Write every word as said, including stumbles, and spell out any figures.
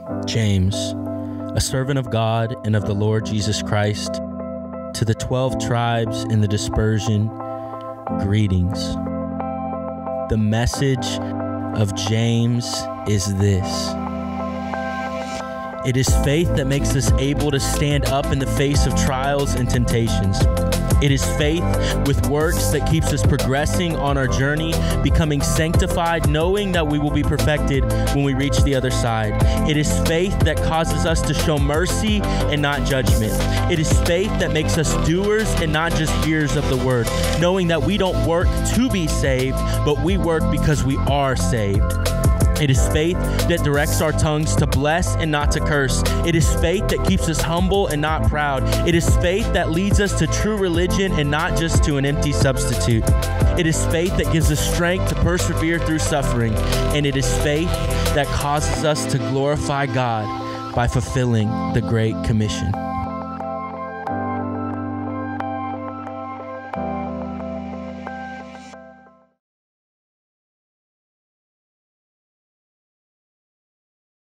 James, a servant of God and of the Lord Jesus Christ, to the twelve tribes in the dispersion, greetings. The message of James is this: it is faith that makes us able to stand up in the face of trials and temptations. It is faith with works that keeps us progressing on our journey, becoming sanctified, knowing that we will be perfected when we reach the other side. It is faith that causes us to show mercy and not judgment. It is faith that makes us doers and not just hearers of the word, knowing that we don't work to be saved, but we work because we are saved. It is faith that directs our tongues to bless and not to curse. It is faith that keeps us humble and not proud. It is faith that leads us to true religion and not just to an empty substitute. It is faith that gives us strength to persevere through suffering. And it is faith that causes us to glorify God by fulfilling the Great Commission.